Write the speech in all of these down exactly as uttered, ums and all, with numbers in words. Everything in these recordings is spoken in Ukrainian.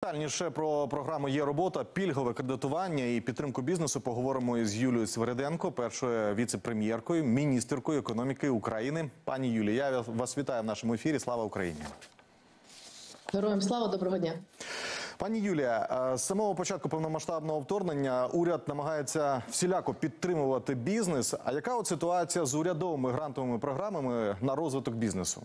Детальніше про програму «Є робота», пільгове кредитування і підтримку бізнесу поговоримо із Юлією Свириденко, першою віце-прем'єркою, міністеркою економіки України. Пані Юлія, я вас вітаю в нашому ефірі. Слава Україні! Героям слава, доброго дня! Пані Юлія, з самого початку повномасштабного вторгнення уряд намагається всіляко підтримувати бізнес. А яка от ситуація з урядовими грантовими програмами на розвиток бізнесу?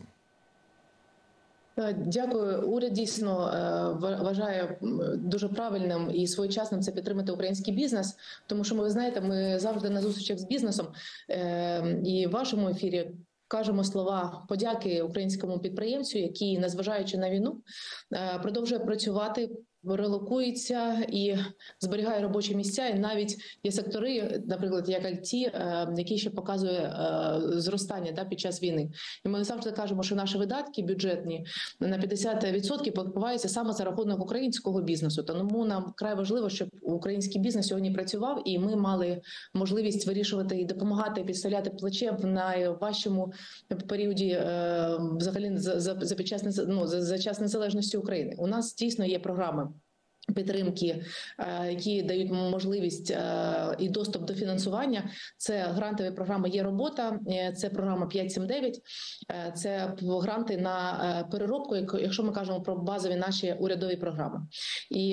Дякую. Уряд дійсно вважає дуже правильним і своєчасним це підтримати український бізнес, тому що, ви знаєте, ми завжди на зустрічах з бізнесом і в вашому ефірі кажемо слова подяки українському підприємцю, який, незважаючи на війну, продовжує працювати, релокується і зберігає робочі місця. І навіть є сектори, наприклад, як ай ті, які ще показує зростання да, під час війни. І ми завжди кажемо, що наші видатки бюджетні на п'ятдесят відсотків покриваються саме за рахунок українського бізнесу. Тому нам край важливо, щоб український бізнес сьогодні працював, і ми мали можливість вирішувати і допомагати, підставляти плече в найважчому періоді взагалі за, за, за, під час, ну, за, за час незалежності України. У нас дійсно є програми підтримки, які дають можливість і доступ до фінансування. Це грантові програми «Є робота», це програма п'ять сім дев'ять, це гранти на переробку, якщо ми кажемо про базові наші урядові програми. І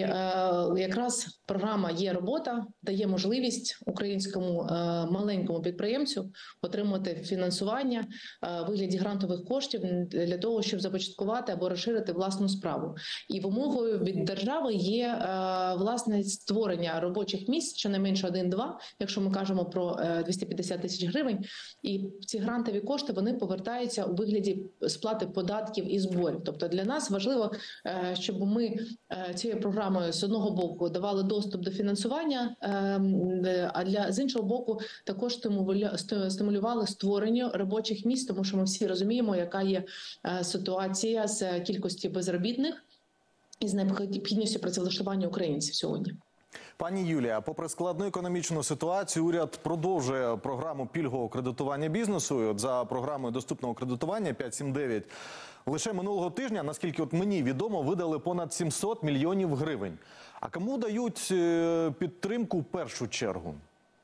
якраз програма «Є робота» дає можливість українському маленькому підприємцю отримати фінансування в вигляді грантових коштів для того, щоб започаткувати або розширити власну справу. І вимогою від держави є власне створення робочих місць, щонайменше один-два, якщо ми кажемо про двісті п'ятдесят тисяч гривень. І ці грантові кошти, вони повертаються у вигляді сплати податків і зборів. Тобто для нас важливо, щоб ми цією програмою з одного боку давали доступ до фінансування, а для з іншого боку також стимулювали створення робочих місць, тому що ми всі розуміємо, яка є ситуація з кількістю безробітних і з необхідністю працевлаштування українців сьогодні. Пані Юлія, попри складну економічну ситуацію, уряд продовжує програму пільгового кредитування бізнесу. От за програмою доступного кредитування п'ять сім дев'ять лише минулого тижня, наскільки от мені відомо, видали понад сімсот мільйонів гривень. А кому дають підтримку в першу чергу?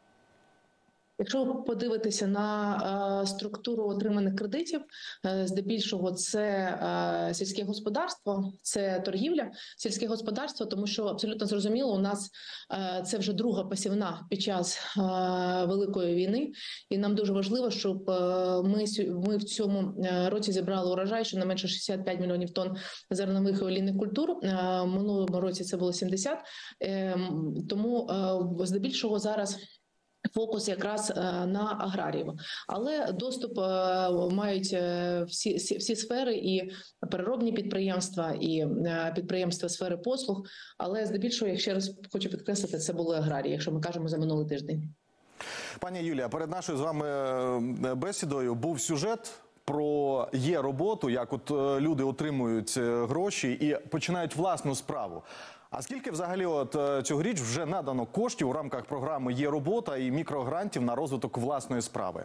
Якщо подивитися на е, структуру отриманих кредитів, е, здебільшого це е, сільське господарство, це торгівля, сільське господарство, тому що абсолютно зрозуміло, у нас е, це вже друга посівна під час е, Великої війни, і нам дуже важливо, щоб е, ми, ми в цьому році зібрали урожай, що не менше шістдесят п'ять мільйонів тонн зернових і олійних культур, е, в минулому році це було сімдесят, е, тому е, здебільшого зараз фокус якраз на аграріїв. Але доступ мають всі, всі, всі сфери, і переробні підприємства, і підприємства сфери послуг. Але здебільшого, я ще раз хочу підкреслити, це були аграрії, якщо ми кажемо за минулий тиждень. Пані Юлія, перед нашою з вами бесідою був сюжет про «Є роботу», як от люди отримують гроші і починають власну справу. А скільки взагалі от цьогоріч вже надано коштів у рамках програми «Є робота» і мікрогрантів на розвиток власної справи?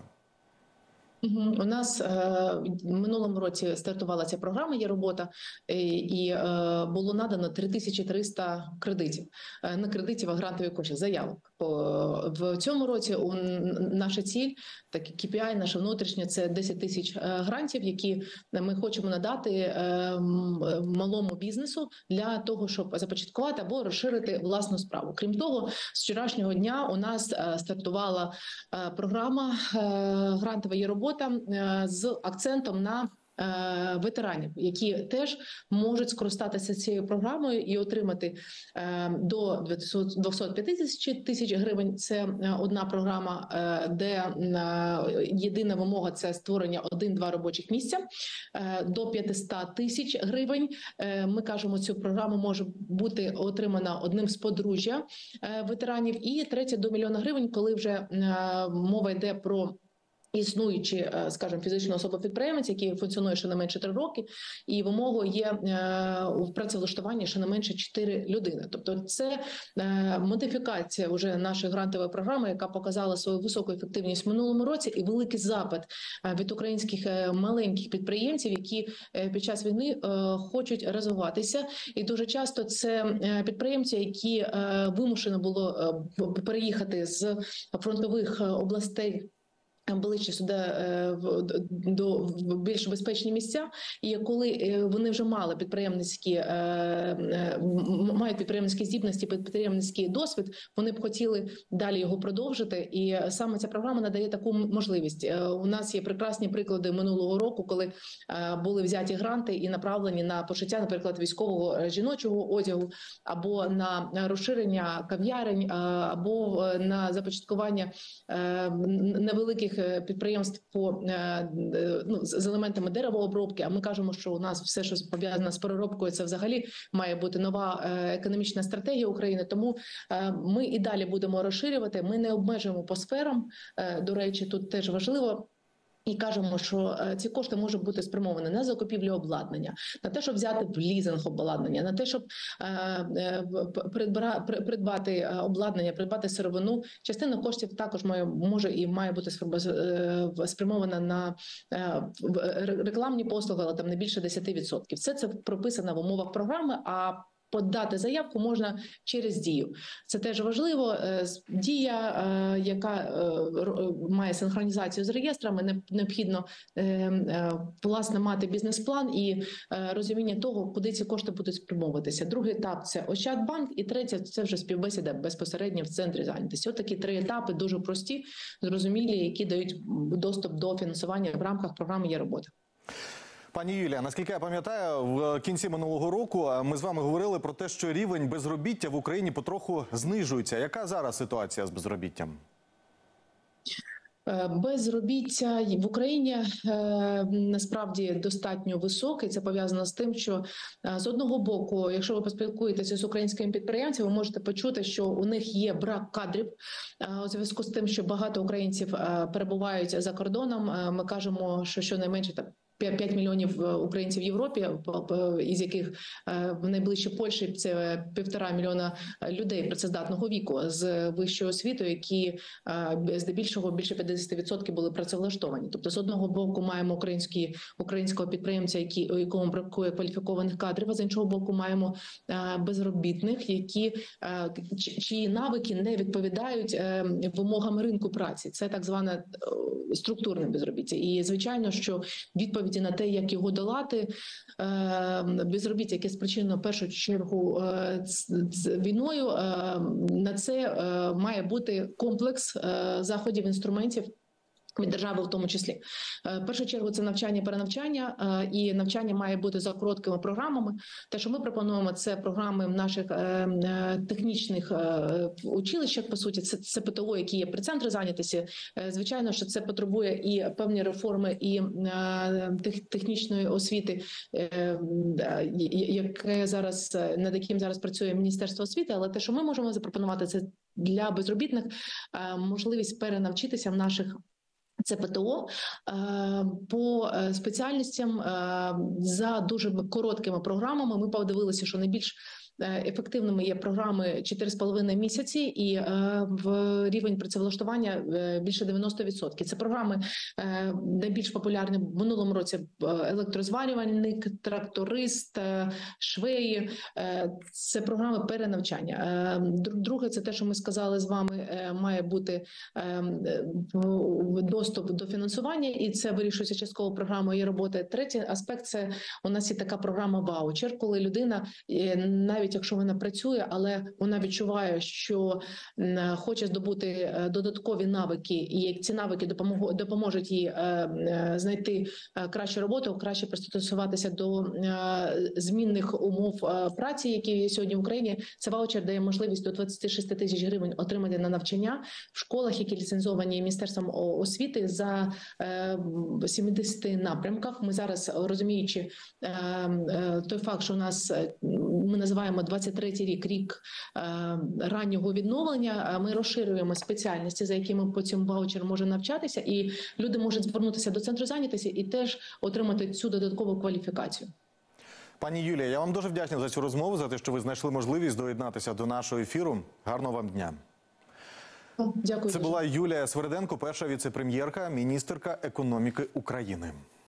У нас е, в минулому році стартувала ця програма «Є робота» і, і е, було надано три тисячі триста кредитів. Е, не кредитів, а грантові кошти, заявок. По, в цьому році у, наша ціль, так кей пі ай, наша внутрішня, це десять тисяч грантів, які ми хочемо надати е, малому бізнесу для того, щоб започаткувати або розширити власну справу. Крім того, з вчорашнього дня у нас е, стартувала е, програма е, грантова «Є робота» з акцентом на е, ветеранів, які теж можуть скористатися цією програмою і отримати е, до двохсот п'ятдесят тисяч гривень. Це одна програма, е, де е, єдина вимога – це створення один-два робочих місця. Е, до п'ятисот тисяч гривень, е, ми кажемо, цю програму може бути отримана одним з подружжя е, ветеранів. І третя – до мільйона гривень, коли вже е, мова йде про існуючі, скажімо, фізична особа-підприємець, який функціонує щонайменше три роки, і вимогою є в працевлаштуванні щонайменше чотири людини. Тобто це модифікація вже нашої грантової програми, яка показала свою високу ефективність в минулому році, і великий запит від українських маленьких підприємців, які під час війни хочуть розвиватися. І дуже часто це підприємці, які вимушено було переїхати з фронтових областей ближче сюди до більш безпечні місця, і коли вони вже мали підприємницькі, мають підприємницькі здібності, підприємницький досвід, вони б хотіли далі його продовжити, і саме ця програма надає таку можливість. У нас є прекрасні приклади минулого року, коли були взяті гранти і направлені на пошиття, наприклад, військового жіночого одягу, або на розширення кав'ярень, або на започаткування невеликих підприємств по ну, з елементами деревообробки. А ми кажемо, що у нас все, що пов'язане з переробкою, це взагалі має бути нова економічна стратегія України. Тому ми і далі будемо розширювати. Ми не обмежуємо по сферам. До речі, тут теж важливо. І кажемо, що ці кошти можуть бути спрямовані на закупівлю обладнання, на те, щоб взяти в лізинг обладнання, на те, щоб придбати обладнання, придбати сировину. Частина коштів також має, може і має бути спрямована на рекламні послуги, але там не більше десять відсотків. Все це прописано в умовах програми, а подати заявку можна через Дію. Це теж важливо. Дія, яка має синхронізацію з реєстрами, необхідно власне мати бізнес-план і розуміння того, куди ці кошти будуть спрямовуватися. Другий етап – це Ощадбанк, і третє – це вже співбесіда безпосередньо в центрі зайнятості. От такі три етапи, дуже прості, зрозумілі, які дають доступ до фінансування в рамках програми «Є робота». Пані Юлія, наскільки я пам'ятаю, в кінці минулого року ми з вами говорили про те, що рівень безробіття в Україні потроху знижується. Яка зараз ситуація з безробіттям? Безробіття в Україні насправді достатньо високе. Це пов'язано з тим, що з одного боку, якщо ви поспілкуєтеся з українськими підприємцями, ви можете почути, що у них є брак кадрів. У зв'язку з тим, що багато українців перебувають за кордоном, ми кажемо, що щонайменше там п'ять мільйонів українців в Європі, із яких в найближчій Польщі це півтора мільйона людей працездатного віку з вищою освітою, які здебільшого більше п'ятдесят відсотків були працевлаштовані. Тобто з одного боку маємо українські, українського підприємця, які, у якому бракує кваліфікованих кадрів, а з іншого боку маємо безробітних, які, чиї навики не відповідають вимогам ринку праці. Це так зване структурне безробіття. І звичайно, що відповіді на те, як його долати, безробіття, яке спричинено в першу чергу війною, на це має бути комплекс заходів, інструментів від держави в тому числі. В першу чергу це навчання, перенавчання, і навчання має бути за короткими програмами. Те, що ми пропонуємо, це програми в наших технічних училищах, по суті, це, це ПТО, які є при центрі зайнятості. Звичайно, що це потребує і певні реформи, і технічної освіти, яке зараз, над яким зараз працює Міністерство освіти, але те, що ми можемо запропонувати, це для безробітних можливість перенавчитися в наших це ПТО по спеціальностям за дуже короткими програмами. Ми подивилися, що найбільш ефективними є програми чотири з половиною місяці і в рівень працевлаштування більше дев'яносто відсотків. Це програми найбільш популярні в минулому році: електрозварювальник, тракторист, швеї. Це програми перенавчання. Друге, це те, що ми сказали з вами, має бути доступ до фінансування, і це вирішується частково програмою «Є робота». Третій аспект – це у нас є така програма «Ваучер», коли людина, навіть якщо вона працює, але вона відчуває, що хоче здобути додаткові навики, і як ці навики допоможуть їй знайти кращу роботу, краще пристосуватися до змінних умов праці, які є сьогодні в Україні. Це ваучер дає можливість до двадцять шість тисяч гривень отримати на навчання в школах, які ліцензовані Міністерством освіти, за сімдесят напрямках. Ми зараз, розуміючи той факт, що у нас ми називаємо двадцять третій рік, рік раннього відновлення. Ми розширюємо спеціальності, за якими по цьому ваучеру можна навчатися, і люди можуть звернутися до центру зайнятості і теж отримати цю додаткову кваліфікацію. Пані Юлія, я вам дуже вдячний за цю розмову, за те, що ви знайшли можливість доєднатися до нашого ефіру. Гарного вам дня. Дякую. Це була Юлія Свериденко, перша віце-прем'єрка, міністерка економіки України.